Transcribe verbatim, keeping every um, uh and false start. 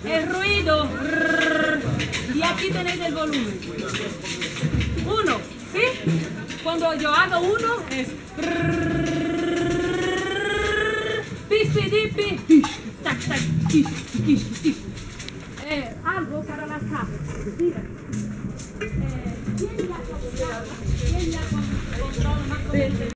el ruido. Y aquí tenéis el volumen. Uno, ¿sí? Cuando yo hago uno es pipi dipi, tac tac, tish, tish, tish. Eh, algo para las cajas. Mira. Eh, ¿Quién ya controla? ¿Quién ya controla más o menos?